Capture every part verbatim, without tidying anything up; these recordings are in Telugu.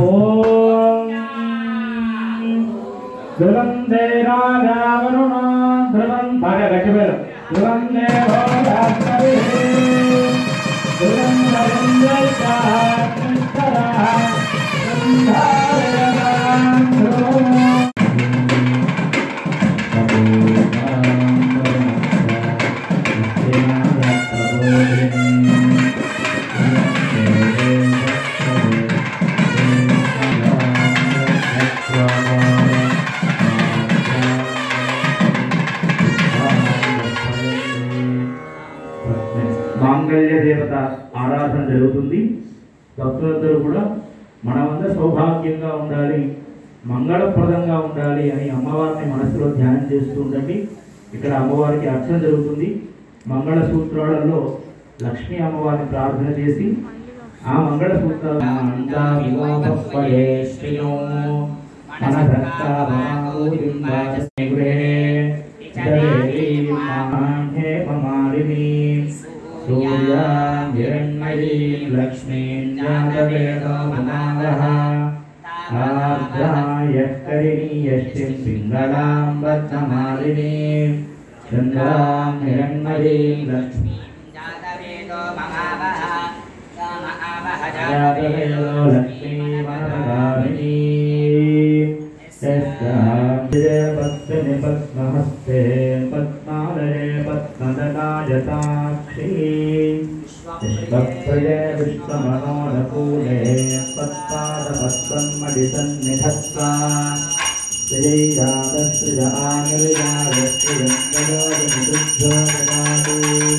ఓం ధ్రువం దేవావరుణ ధ్రువం బాగా గట్టివేరు ధ్రువం దేవో రాత్రి ధ్రువం మాంగళ్య దేవత ఆరాధన జరుగుతుంది. భక్తులందరూ కూడా మనమంతా సౌభాగ్యంగా ఉండాలి, మంగళప్రదంగా ఉండాలి అని అమ్మవారిని మనసులో ధ్యానం చేస్తూ ఉండండి. ఇక్కడ అమ్మవారికి అర్చన జరుగుతుంది. మంగళ సూత్రాలలో లక్ష్మీ అమ్మవారిని ప్రార్థన చేసి ఆ మంగళ సూత్రాలు లక్ష్మీ పింగళాం బద్ధమాలిని చంద్రాం హిరణ్మయీ లక్ష్మీ లక్ష్మీ మనగామిని పద్మిని పద్మహస్తే పద్మాలయే పద్మదనాయతాక్షి విశ్వప్రజే విశ్వమనోనకూలే పద్పాదపద్మడిసన్నిధత్వా శ్రీరాధశ్రియానిర్యాయశ్రియంగయోనిరుద్ధో దదాతు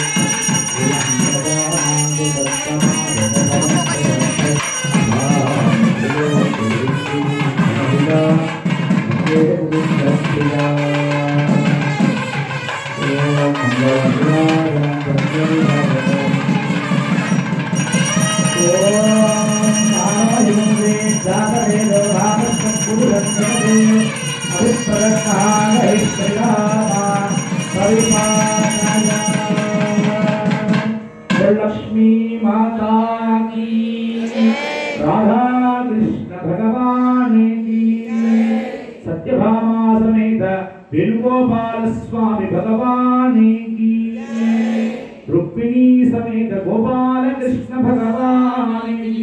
लक्ष्मी माता की राधा कृष्ण भगवान की सत्यभामा समेत वेणुगोपाल स्वामी भगवान की रुक्मिणी समेत गोपाल कृष्ण भगवान की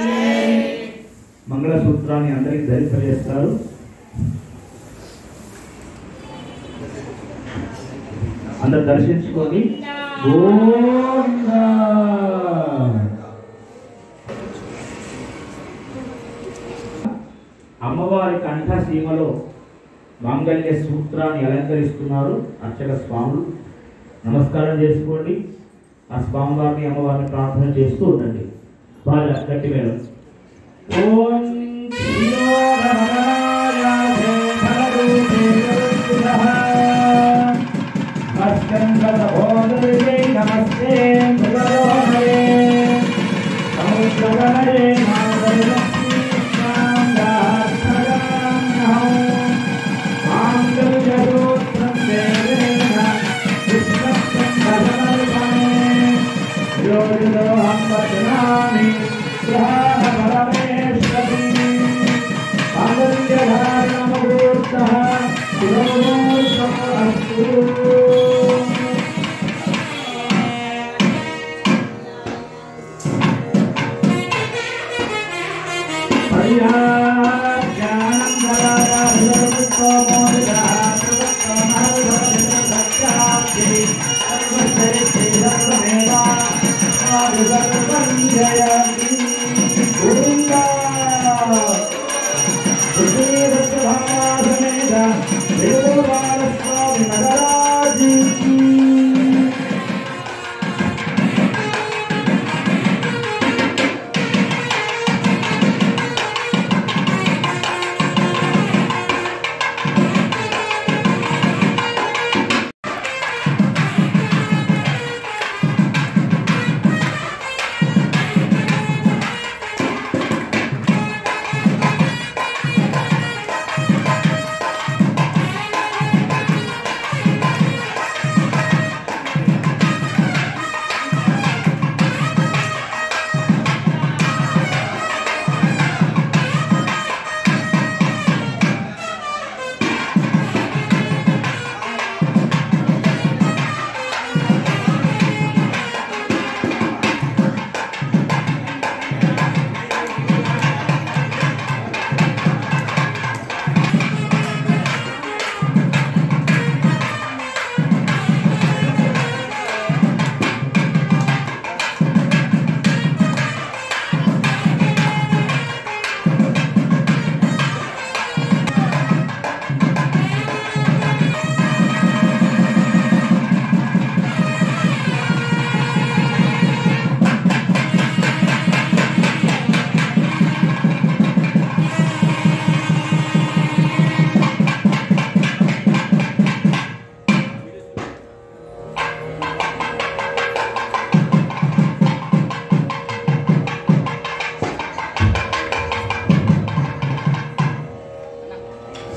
मंगल सूत्राన్ని అందరికి ధరింపజేస్తారు. అందరూ దర్శించుకోండి. అమ్మవారి కంఠసీమలో మాంగళ్య సూత్రాన్ని అలంకరిస్తున్నారు అర్చక స్వాములు. నమస్కారం చేసుకోండి. ఆ స్వామివారిని అమ్మవారిని ప్రార్థన చేస్తూ ఉండండి. బాగా గట్టి మీద ఓం नमस्ते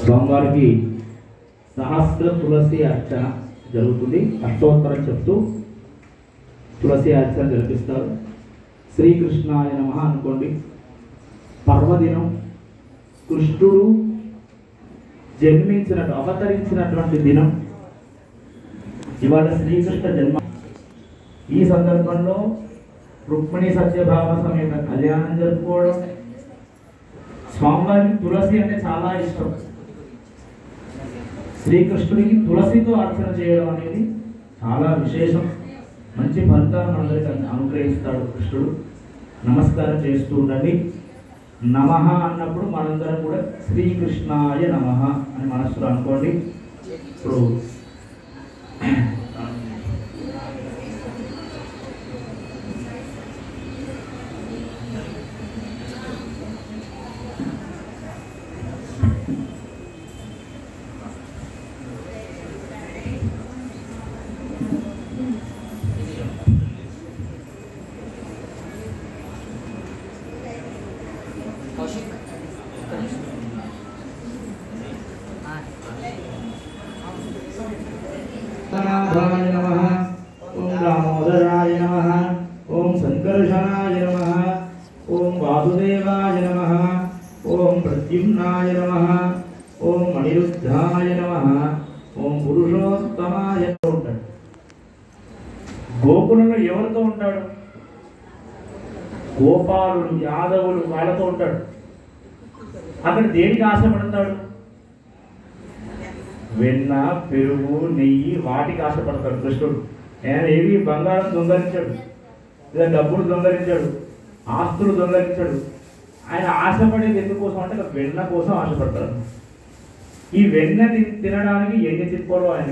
స్వామివారికి సహస్ర తులసి అర్చన జరుగుతుంది. అష్టోత్తరం చెప్తూ తులసి అర్చన జరిపిస్తారు. శ్రీకృష్ణాయ నమః అనుకోండి. పర్వదినం కృష్ణుడు జన్మించినట్టు అవతరించినటువంటి దినం ఇవాళ శ్రీకృష్ణ జన్మ. ఈ సందర్భంలో రుక్మిణి సత్యభామ సమేత కళ్యాణం జరుపుకోవడం. స్వామివారికి తులసి అంటే చాలా ఇష్టం. శ్రీకృష్ణుడికి తులసితో అర్చన చేయడం అనేది చాలా విశేషం. మంచి ఫలితాలను అందరికీ అనుగ్రహిస్తాడు కృష్ణుడు. నమస్కారం చేస్తూ ఉండండి. నమః అన్నప్పుడు మనందరం కూడా శ్రీకృష్ణాయ నమః అని మనస్సులో అనుకోండి. ఇప్పుడు नाथाय नमः, ओम दामोदराय नमः, ओम संकर्षणाय नमः, ओम वासुदेवाय नमः, ओम प्रद्युम्नाय नमः, ओम अनिरुद्धाय नमः, ओम पुरुषोत्तमाय नमः. గోకులంలో ఎవరితో ఉంటాడు? గోపాలుడు యాదవులు వాళ్ళతో ఉంటాడు. అక్కడ దేనికి ఆశపడతాడు? వెన్న, పెరుగు, నెయ్యి వాటికి ఆశపడతాడు కృష్ణుడు. ఆయన ఏవి బంగారం దొంగలించాడు, లేదా డబ్బులు దొంగలించాడు, ఆస్తులు దొంగలించాడు. ఆయన ఆశపడేది ఎందుకోసం అంటే వెన్న కోసం ఆశపడతాడు. ఈ వెన్న తినడానికి ఎన్ని తిప్పలు ఆయన.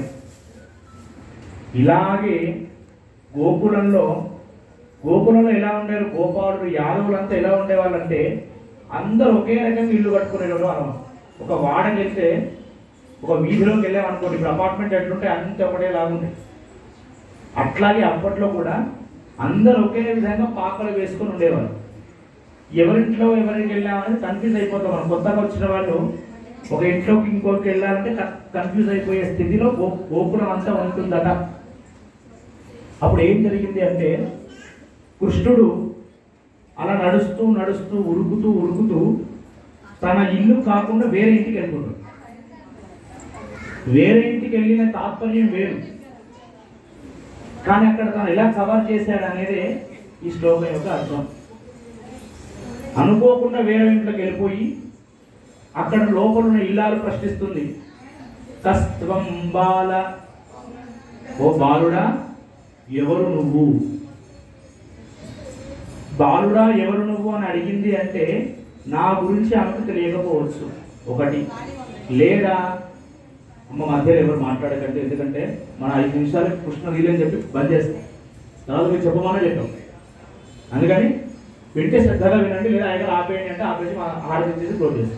ఇలాగే గోకులంలో గోకులంలో ఎలా ఉండేవారు? గోపాలుడు యాదవులంతా ఎలా ఉండేవాళ్ళంటే అందరూ ఒకే రకంగా ఇల్లు కట్టుకునేవారు. మనం ఒక వాడకి వెళ్తే, ఒక వీధిలోకి వెళ్ళామనుకోండి, ఇప్పుడు అపార్ట్మెంట్ ఎట్లుంటే అంత ఒకటే లాగుంటాయి. అట్లాగే అప్పట్లో కూడా అందరూ ఒకే విధంగా పాకలు వేసుకొని ఉండేవారు. ఎవరింట్లో ఎవరికి వెళ్ళామనేది కన్ఫ్యూజ్ అయిపోతాం మనం. కొత్తగా వచ్చిన వాళ్ళు ఒక ఇంట్లోకి ఇంకోరికి వెళ్ళాలంటే కన్ఫ్యూజ్ అయిపోయే స్థితిలో గో గోకులం అంతా ఉంటుందట. అప్పుడు ఏం జరిగింది అంటే కృష్ణుడు అలా నడుస్తూ నడుస్తూ ఉరుకుతూ ఉరుకుతూ తన ఇల్లు కాకుండా వేరే ఇంటికి వెళ్ళిపోతాడు. వేరే ఇంటికి వెళ్ళిన తాత్పర్యం వేరు, కానీ అక్కడ తను ఎలా కవర్ చేశాడు అనేది ఈ శ్లోకం యొక్క అర్థం. అనుకోకుండా వేరే ఇంట్లోకి వెళ్ళిపోయి అక్కడ లోపల ఉన్న ఇల్లాలు ప్రశ్నిస్తుంది, కస్త్వం బాల, ఓ బాలుడా ఎవరు నువ్వు? బాలుడా ఎవరు నువ్వు అని అడిగింది అంటే నా గురించి ఆమెకు తెలియకపోవచ్చు ఒకటి, లేదా అమ్మ మధ్యలో ఎవరు మాట్లాడకండి, ఎందుకంటే మన ఐదు నిమిషాలు కృష్ణ లీలని చెప్పి బంద్ చేస్తాం, తర్వాత మీరు చెప్పమనే చెప్పాం. అందుకని వింటే శ్రద్ధగా వినండి, లేదా ఆయన ఆపేయండి అంటే ఆపేసి ఆడపించేసి క్లోజ్ చేస్తాం.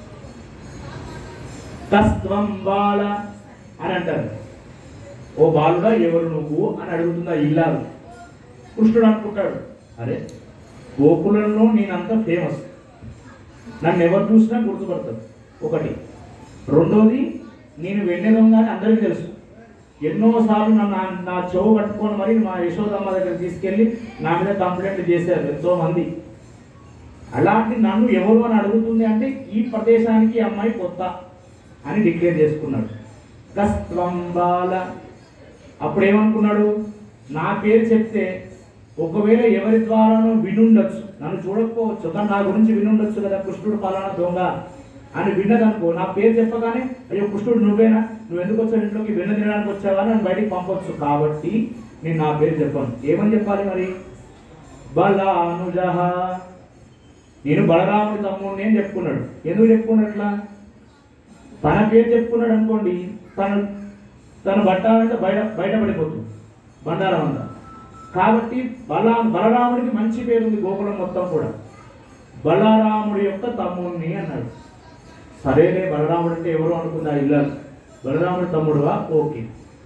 కస్త్వం బాల అని అంటారు. ఓ బాలుడా ఎవరు నువ్వు అని అడుగుతుందా ఇల్లాలు. కృష్ణుడు అనుకుంటాడు, అరే గోకులంలో నేనంతా ఫేమస్, నన్ను ఎవరు చూసినా గుర్తుపడతారు ఒకటి. రెండోది నేను వెన్నె దొంగ అని అందరికీ తెలుసు. ఎన్నోసార్లు నన్ను నా చెవు పట్టుకొని మరి మా యశోదమ్మ దగ్గర తీసుకెళ్ళి నా మీద కంప్లైంట్ చేశారు ఎంతో మంది. అలాంటి నన్ను ఎవరు అని అడుగుతుంది అంటే ఈ ప్రదేశానికి అమ్మాయి కొత్త అని డిక్లేర్ చేసుకున్నాడు. కస్త్వం బాల. అప్పుడు ఏమనుకున్నాడు, నా పేరు చెప్తే ఒకవేళ ఎవరి ద్వారానో వినుండొచ్చు, నన్ను చూడకపోవచ్చు కానీ నా గురించి వినుండొచ్చు కదా, కృష్ణుడు పలానా దొంగ అని విన్నదనుకో, నా పేరు చెప్పగానే అయ్యో కృష్ణుడు నువ్వేనా, నువ్వు ఎందుకు వచ్చావు ఇంట్లోకి, వెన్న తినడానికి వచ్చావా అని బయటికి పంపొచ్చు. కాబట్టి నేను నా పేరు చెప్పాను. ఏమని చెప్పాలి మరి? బలానుజ, నేను బలరాముడి తమ్ముడిని అని చెప్పుకున్నాడు. ఎందుకు చెప్పుకున్నట్లా? తన పేరు చెప్పుకున్నాడు అనుకోండి, తను తను బట్టాలంటే బయట బయటపడిపోతుంది బండారం అంతా. కాబట్టి బలా బలరాముడికి మంచి పేరు ఉంది గోకులం మొత్తం కూడా. బలరాముడి యొక్క తమ్ముడిని అన్నాడు. సరేలే బలరాముడు అంటే ఎవరు అనుకున్నా ఇల్లు, బలరాముడి తమ్ముడువా, ఓకే.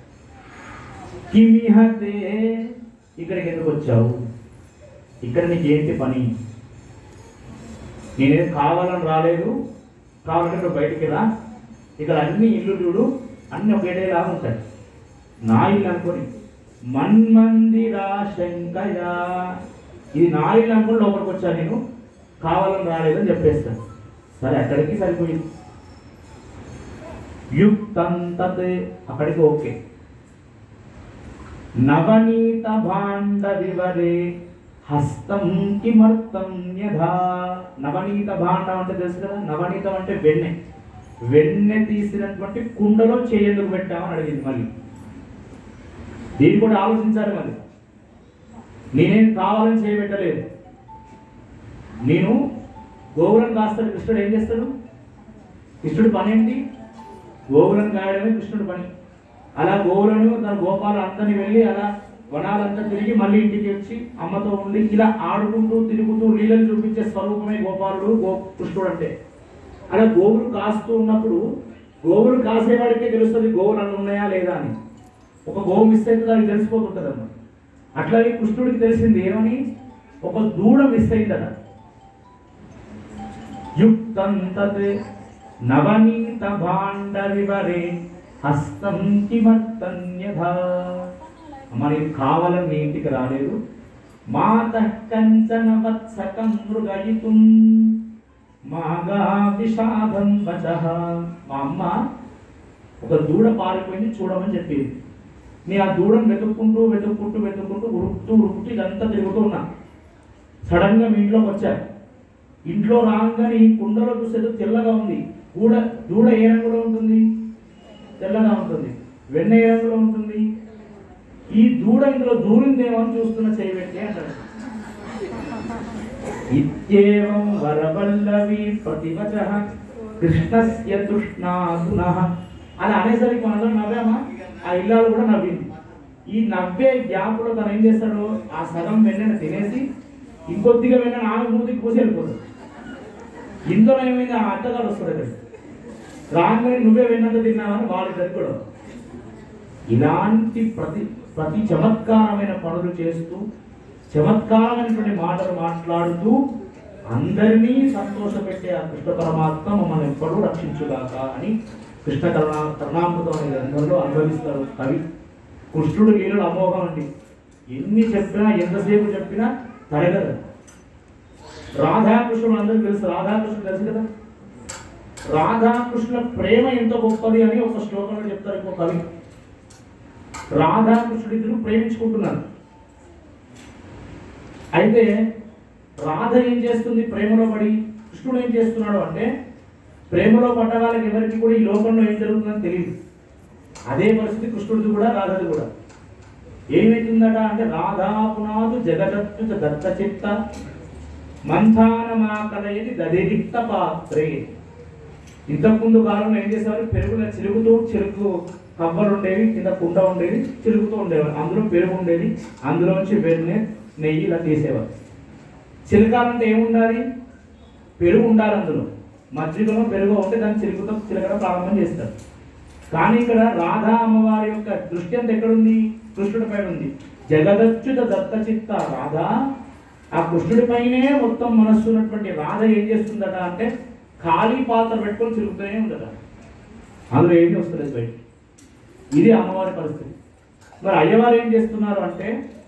కిమిహతే, ఇక్కడికి ఎందుకు వచ్చావు, ఇక్కడ నీకు ఏంటి పని? నేనేం కావాలని రాలేదు, కావాలంటే నువ్వు బయటికి రా, ఇక్కడ అన్ని ఇల్లు చూడు అన్ని ఒకటేలాగా ఉంటాయి. నా ఇల్లు అనుకొని మన్మందిరా శంకయ, ఇది నా ఇల్లు అనుకుని లోపలికి వచ్చాను, నేను కావాలని రాలేదని చెప్పేస్తాను. సరే అక్కడికి సరిపోయింది. యుక్తం తత్ అక్కడికి ఓకే. నవనీత భాండ వివరే హస్తం కిమర్థం యథా. నవనీత భాండం అంటే తెలుసు కదా, నవనీతం అంటే వెన్నె. వెన్నె తీసినటువంటి కుండలో చేయందుకు పెట్టామని అడిగింది. మళ్ళీ దీన్ని కూడా ఆలోచించాలి. మళ్ళీ నేనేం కావాలని చేయబెట్టలేదు. నేను గోవులను కాస్తాడు, కృష్ణుడు ఏం చేస్తాడు? కృష్ణుడి పని ఏంటి? గోవులను కాయడమే కృష్ణుడి పని. అలా గోవులను తన గోపాలు అందరినీ వెళ్ళి అలా వనాలంతా తిరిగి మళ్ళీ ఇంటికి వచ్చి అమ్మతో ఉండి ఇలా ఆడుకుంటూ తిరుగుతూ లీలలు చూపించే స్వరూపమే గోపాలుడు, గో కృష్ణుడు అంటే. అలా గోవులు కాస్తూ ఉన్నప్పుడు గోవులు కాసేవాడికే తెలుస్తుంది గోవులు అన్నీ ఉన్నాయా లేదా అని. ఒక గోవు మిస్ అయితే దానికి తెలిసిపోతుంటుంది అన్నమాట. అట్లాగే కృష్ణుడికి తెలిసింది ఏమని, ఒక దూడ మిస్ అయిందట. యుక్తం తత్ నవనీత భాండ వివరే హస్తం కిమర్థం యథా. అమ్మ నేను కావాలని నీ ఇంటికి రాలేదు. మాతః కంచన వత్సకం మృగయితుం మాగా విషాదం వచః. మా అమ్మ ఒక దూడ పారిపోయింది చూడమని చెప్పింది. నేను ఆ దూడను వెతుక్కుంటూ వెతుక్కుంటూ వెతుక్కుంటూ ఉరుకుతూ ఉరుకుతూ ఇదంతా తిరుగుతూ ఉన్నా. సడన్గా మీ ఇంట్లోకి వచ్చా. ఇంట్లో రాగానే ఈ కుండలో చూసేది తెల్లగా ఉంది. దూడ దూడ ఏ రంగులో ఉంటుంది? తెల్లగా ఉంటుంది. వెన్న ఏ రంగులో ఉంటుంది? ఈ దూడ ఇందులో దూరిందేమో అని చూస్తున్న చేయబెట్టి అంటారు. ఇత్యేవం వరవల్లవి ప్రతివచః కృష్ణస్య తృష్ణాతునః. అలా అనేసరికి మనం నవ్వామా, ఆ ఇల్లాలు కూడా నవ్వింది. ఈ నవ్వే గ్యాప్లో తను ఏం చేస్తాడు, ఆ సగం వెన్నెను తినేసి ఇంకొద్దిగా వెన్న ఆమె మూతికి పూసి వెళ్ళిపోతాడు. ఇందులో ఏమైంది, ఆ అత్తగారు వస్తాడు ఇక్కడ రాగానే నువ్వే వెన్నంత తిన్నావని వాళ్ళిద్దరు కూడా. ఇలాంటి ప్రతి ప్రతి చమత్కారమైన పనులు చేస్తూ చమత్కారమైనటువంటి మాటలు మాట్లాడుతూ అందరినీ సంతోషపెట్టే ఆ కృష్ణ పరమాత్మ మమ్మల్ని ఎప్పుడూ రక్షించుగాక అని కృష్ణ కరుణా కరుణామృతం అనే గ్రంథంలో అనుభవిస్తారు కవి. కృష్ణుడు లీలలు అమోఘం అండి. ఎన్ని చెప్పినా ఎంతసేపు చెప్పినా తరగదు. రాధాకృష్ణుడు అందరికీ తెలుసు. రాధాకృష్ణుడు తెలుసు కదా. రాధాకృష్ణుల ప్రేమ ఎంత గొప్పది అని ఒక శ్లోకంలో చెప్తారు ఇంకో కవి. రాధాకృష్ణుడు ఇద్దరు ప్రేమించుకుంటున్నారు. అయితే రాధ ఏం చేస్తుంది ప్రేమలో పడి, కృష్ణుడు ఏం చేస్తున్నాడు అంటే ప్రేమలో పడ్డ వాళ్ళకి ఎవరికి కూడా ఈ లోకంలో ఏం జరుగుతుందని తెలియదు. అదే పరిస్థితి కృష్ణుడిది కూడా రాధది కూడా. ఏమైతుందట అంటే రాధాపునాదు జగదత్తుత దత్త చిత్త మంథానమాకలయది దదిరిక్త పాత్రే. ఇంతకుముందు కాలంలో ఏం చేసేవారు, పెరుగులో చిరుగుతూ చెరుకు కవ్వలు ఉండేవి, కింద కుండ ఉండేది, చిరుగుతూ ఉండేవారు. అందులో పెరుగు ఉండేది, అందులోంచి వెన్నె నెయ్యి ఇలా తీసేవారు. చిలకాలంటే ఏముండాలి, పెరుగు ఉండాలి. అందులో మజ్జిగలో పెరుగు ఉంటే దాన్ని చిలుకుతో చిలకడం ప్రారంభం చేస్తారు. కానీ ఇక్కడ రాధా అమ్మవారి యొక్క దృష్టి అంతా ఎక్కడుంది, కృష్ణుడి పైన ఉంది. జగదచ్యుత దత్త చిత్త రాధా, ఆ కృష్ణుడి పైనే మొత్తం మనస్సు ఉన్నటువంటి రాధ ఏం చేస్తుందట అంటే ఖాళీ పాత్ర పెట్టుకొని తిరుగుతూనే ఉండట. అందులో ఏమి వస్తుంది బయట. ఇది అమ్మవారి పరిస్థితి. మరి అయ్యవారు ఏం చేస్తున్నారు అంటే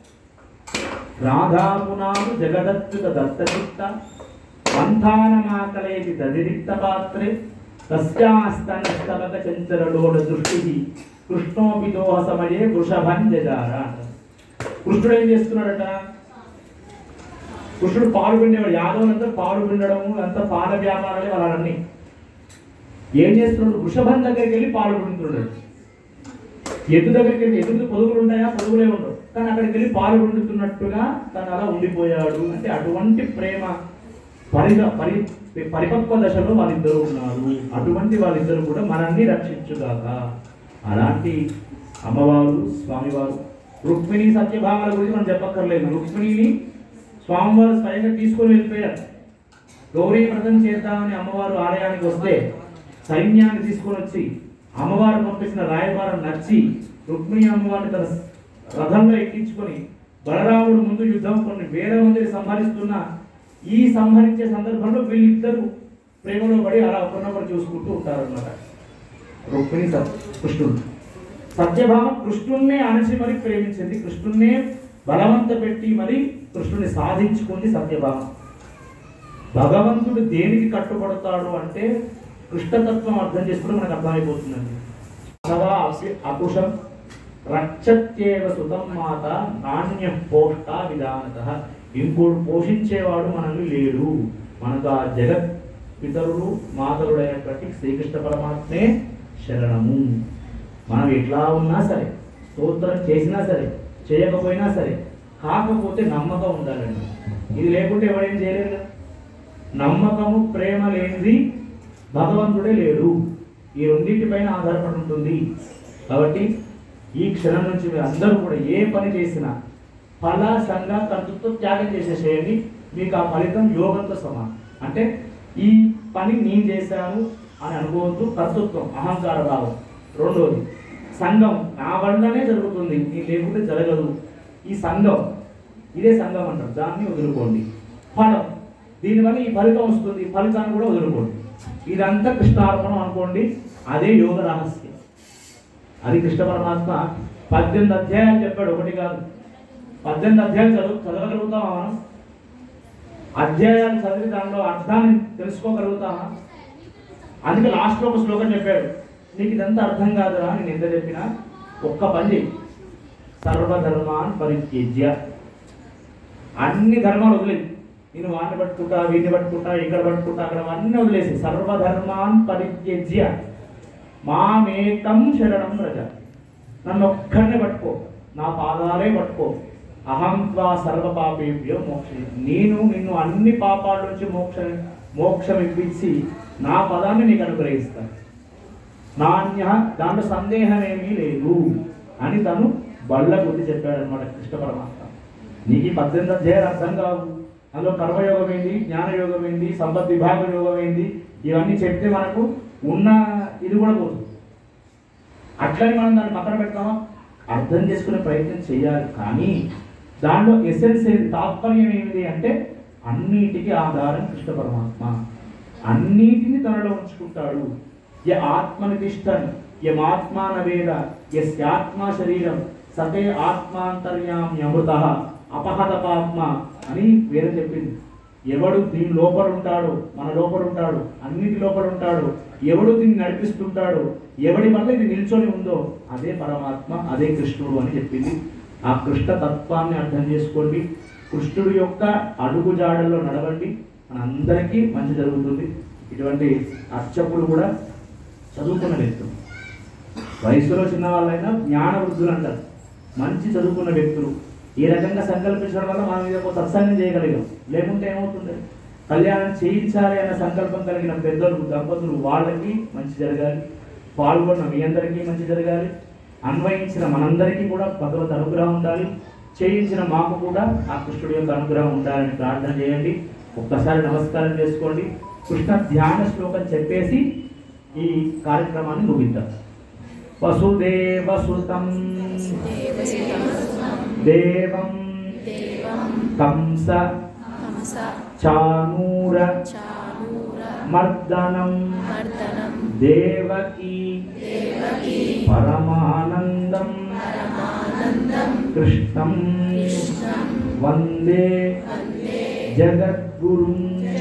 రాధాపునాలు జగదత్యుత దత్త చిత్త మంథానమాకలేది దదిరిక్త పాత్రే తస్యాస్తనస్తవక చంచలలోడ దృష్టి కృష్ణోపి దోహ సమయే వృషభం జజార. కృష్ణుడు ఏం చేస్తున్నాడట, కృష్ణుడు పాలు పిండేవాడు. యాదవులంతా పాలు పిండడము అంతా పాల వ్యాపారాలే వాళ్ళన్నీ. ఏం చేస్తున్నాడు, వృషభం దగ్గరికి వెళ్ళి పాలు పిండుతున్నాడు. ఎద్దు దగ్గరికి వెళ్ళి, ఎద్దు పొదుగులు ఉంటాయా, పొదుగులే ఉండవు, కానీ అక్కడికి వెళ్ళి పాలు పిండుతున్నట్టుగా తను అలా ఉండిపోయాడు. అంటే అటువంటి ప్రేమ పరి పరి పరిపక్వ దశలో వాళ్ళిద్దరు ఉన్నారు. అటువంటి వాళ్ళిద్దరు కూడా మనల్ని రక్షించుగాక. అలాంటి అమ్మవారు స్వామివారు. రుక్మిణి సత్యభామాల గురించి మనం చెప్పక్కర్లేదు. రుక్మిణిని స్వామివారు స్వయంగా తీసుకొని వెళ్ళిపోయారు. గౌరీ వ్రతం చేద్దామని అమ్మవారు ఆలయానికి వస్తే సైన్యాన్ని తీసుకొని వచ్చి అమ్మవారు పంపించిన రాయబారం నచ్చి రుక్మిణి అమ్మవారిని తన రథంలో ఎక్కించుకొని బలరాముడు ముందు యుద్ధం కొన్ని వేల మందిని సంహరిస్తున్న ఈ సంహరించే సందర్భంలో వీళ్ళిద్దరూ ప్రేమలో పడి అలా ఒకరినొకరు చూసుకుంటూ ఉంటారన్నమాట. రుక్మిణి కృష్ణుడు. సత్యభామ కృష్ణుణ్ణే అణచి మరి ప్రేమించింది, కృష్ణుణ్ణే బలవంత పెట్టి మరి కృష్ణుని సాధించుకుంది సత్యభామ. భగవంతుడు దేనికి కట్టుబడతాడు అంటే కృష్ణతత్వం అర్థం చేసుకుంటే మనకు అర్థమైపోతుందండి. అథవా అకుశం రక్షత్యేవ సుతం మాత నాణ్య పోష్ట విధానత. ఇంకోడు పోషించేవాడు మనల్ని లేడు, మనకు ఆ జగత్ పితరుడు మాతరుడైనటువంటి శ్రీకృష్ణ పరమాత్మే శరణము. మనం ఎట్లా ఉన్నా సరే, స్తోత్రం చేసినా సరే చేయకపోయినా సరే, కాకపోతే నమ్మకం ఉండాలండి. ఇది లేకుంటే ఎవడేం చేయలేరు. నమ్మకము ప్రేమ లేనిది భగవంతుడే లేడు. ఈ రెండింటిపైన ఆధారపడి ఉంటుంది. కాబట్టి ఈ క్షణం నుంచి మీరు అందరూ కూడా ఏ పని చేసినా ఫల సంఘ కర్తృత్వ త్యాగం చేసేసేయండి. మీకు ఆ ఫలితం యోగంతో సమానం. అంటే ఈ పని నేను చేశాను అని అనుకోవద్దు. కర్తృత్వం అహంకార భావం. రెండోది సంఘం నా వల్లనే జరుగుతుంది, నేను లేకుంటే జరగదు. ఈ సంఘం ఇదే సంఘం అంటారు, దాన్ని వదులుకోండి. ఫలం దీనివల్ల ఈ ఫలితం వస్తుంది, ఫలితాన్ని కూడా వదులుకోండి. ఇదంతా కృష్ణార్పణం అనుకోండి. అదే యోగ రహస్యం. అది కృష్ణ పరమాత్మ పద్దెనిమిది అధ్యాయాలు చెప్పాడు, ఒకటి కాదు. పద్దెనిమిది అధ్యాయాలు చదువు చదవగలుగుతామా మనం? అధ్యాయాలు చదివి దానిలో అర్థాన్ని తెలుసుకోగలుగుతామా? అందుకే లాస్ట్లో ఒక శ్లోకం చెప్పాడు, నీకు ఇదంతా అర్థం కాదురా నేను ఎంత చెప్పినా ఒక్క పని చెయ్యి, సర్వధర్మాన్ పరిత్యజ్య. అన్ని ధర్మాలు వదిలేదు, నేను వాడిని పట్టుకుంటా, వీటిని పట్టుకుంటా, ఇక్కడ పట్టుకుంటా, అక్కడ అన్నీ వదిలేసి సర్వధర్మాన్ పరిత్యజ్య మామేకం శరణం రజ. నన్ను ఒక్కడినే పట్టుకో, నా పాదాలే పట్టుకో. అహం త్వా సర్వ పాపేభ్యో మోక్ష. నేను నిన్ను అన్ని పాపాల నుంచి మోక్ష మోక్షం ఇప్పించి నా పదాన్ని నీకు అనుగ్రహిస్తాను. నాణ్య దాంట్లో సందేహం ఏమీ లేదు అని తను బళ్ళ గురించి చెప్పాడనమాట కృష్ణ పరమాత్మ. నీకు ఈ పద్దెనిమిది అధ్యాయాలు అర్థం కావు. అందులో కర్మయోగం ఏంది, జ్ఞానయోగం ఏంది, సంపత్ విభాగ యోగం ఏంది, ఇవన్నీ చెప్తే మనకు ఉన్న ఇది కూడా పోతుంది. అట్లని మనం దాన్ని పక్కన పెడతామా? అర్థం చేసుకునే ప్రయత్నం చేయాలి. కానీ దాంట్లో ఎసెన్స్ ఏది, తాత్పర్యం ఏమిటి అంటే అన్నిటికీ ఆధారం కృష్ణ పరమాత్మ. అన్నిటిని తనలో ఉంచుకుంటాడు. య ఆత్మని తిష్టన్ యమాత్మాన వేద యస్యాత్మా శరీరం సతే ఆత్మాంతర్యామ్యమృత అపహత పాత్మ అని వేరే చెప్పింది. ఎవడు దీని లోపల ఉంటాడు, మన లోపల ఉంటాడు, అన్నిటి లోపల ఉంటాడు, ఎవడు దీన్ని నడిపిస్తుంటాడు, ఎవడి వల్ల ఇది నిల్చొని ఉందో అదే పరమాత్మ, అదే కృష్ణుడు అని చెప్పింది. ఆ కృష్ణ తత్వాన్ని అర్థం చేసుకోండి. కృష్ణుడు యొక్క అడుగు జాడల్లో నడవండి, మనందరికీ మంచి జరుగుతుంది. ఇటువంటి అర్చకులు కూడా చదువుకున్న వ్యక్తులు, వయసులో చిన్న వాళ్ళైనా జ్ఞాన వృద్ధులు అంటారు, మంచి చదువుకున్న వ్యక్తులు. ఈ రకంగా సంకల్పించడం వల్ల మనం మీద ఒక సత్సంగం చేయగలిగాం. లేకుంటే ఏమవుతుంది, కళ్యాణం చేయించాలి అనే సంకల్పం కలిగిన పెద్దలు దంపతులు వాళ్ళకి మంచి జరగాలి, పాల్గొన్న మీ అందరికీ మంచి జరగాలి, అన్వయించిన మనందరికీ కూడా భగవత్ అనుగ్రహం ఉండాలి, చేయించిన మాకు కూడా ఆ కృష్ణుడి యొక్క అనుగ్రహం ఉండాలని ప్రార్థన చేయండి. ఒక్కసారి నమస్కారం చేసుకోండి. కృష్ణ ధ్యాన శ్లోకం చెప్పేసి ఈ కార్యక్రమాన్ని ముగిద్దాం. వసుదేవసుతం దేవం కంస చానూర మర్దనం దేవకీ పరమానందం కృష్ణం వందే జగద్గురుం.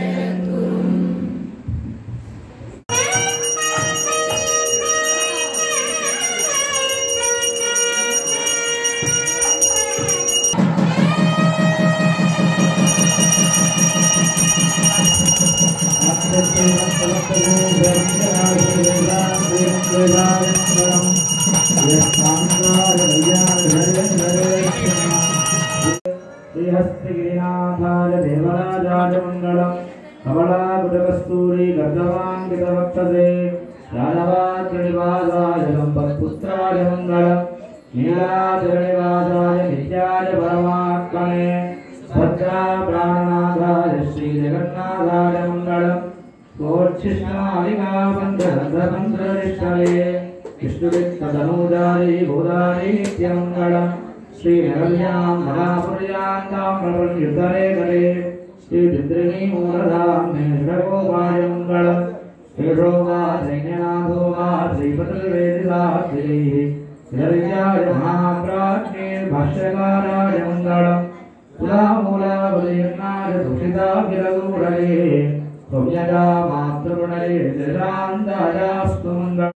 శ్రీహస్తగిరినాథాయ దేవరాజాయ మంగళం. కమలాకుటకస్తూరి గర్ధవాంకితవక్షసే రాజవాద్రనివాసాయ సంపత్పుత్రాయ మంగళం. నీలాచలనివాసాయ నిత్యాయ పరమాత్మనే భద్రా ప్రాణనాథాయ శ్రీ జగన్నాథాయ మంగళం. కోర్చిష్ణాదికాబంధరంధ్రతంత్రనిష్టలే విష్ణువిత్తనూదారి భూదారి నిత్యమంగళం. శ్రీ నగర్యాం మహాపుర్యాం తామ్రపర్యుద్ధరే కరే శ్రీ బిద్రిణీ మూలధామే షడగోపాయ మంగళం. శేషో వా సైన్యనాథో వా श्रीपतिर्वेदिदात्रिः विरविद्याय महाप्राज्ञे भाष्यकाराय मङ्गलम् तुलामूलावलीर्णाय दुषिताखिलदूरये सौम्यजा मातृगुणये निरान्तायास्तु मङ्गलम्।